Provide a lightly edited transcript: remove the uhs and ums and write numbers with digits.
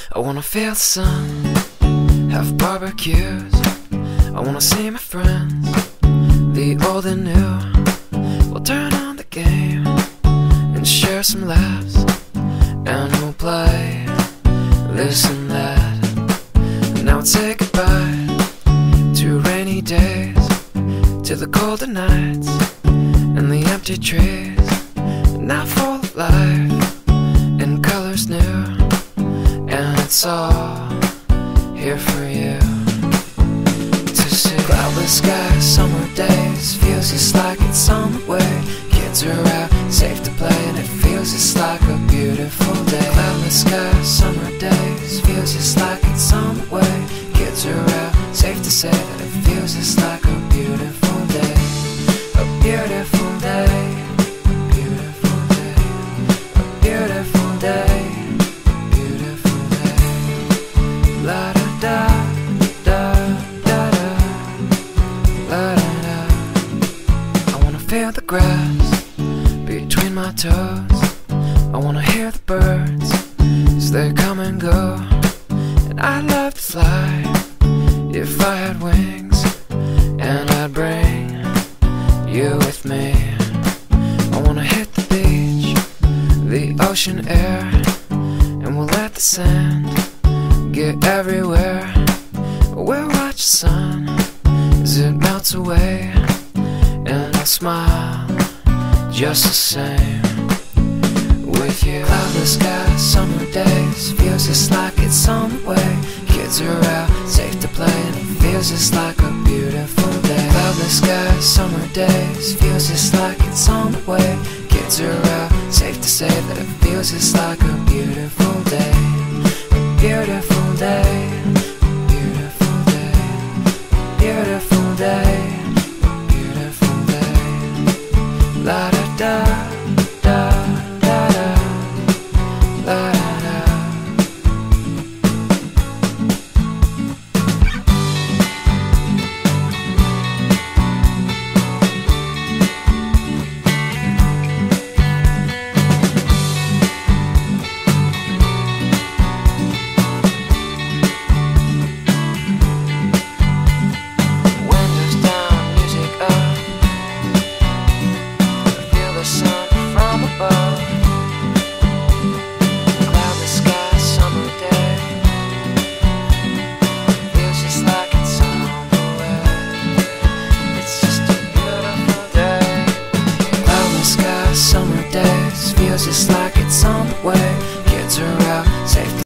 I wanna feel the sun, have barbecues. I wanna see my friends, the old and new. We'll turn on the game and share some laughs, and we'll play this and that. And now we'll say goodbye to rainy days, to the colder nights and the empty trees. Now full of life and colors new, and it's all here for you to see. Cloudless skies, summer days, feels just like it's on the way. Kids are out, safe to play, and it feels just like a beautiful day. Cloudless skies, summer days, feels just like it's on the way. Kids are out, safe to say that it feels just like a beautiful day. A beautiful day, a beautiful day, a beautiful day, a beautiful day. La da da da da da, la da da. I wanna feel the grass between my toes. I wanna hear the birds as they come and go. And I'd love to fly if I had wings, and I'd bring you with me. I wanna hit the beach, the ocean air, and we'll let the sand get everywhere. We'll watch the sun as it melts away, and I'll smile just the same with you. Cloudless skies, summer days, feels just like it's on the way. Kids are out, safe to play, and it feels just like a beautiful day. Cloudless skies, summer days, feels just like it's on the way. Kids are out, safe to say that it feels just like a beautiful day.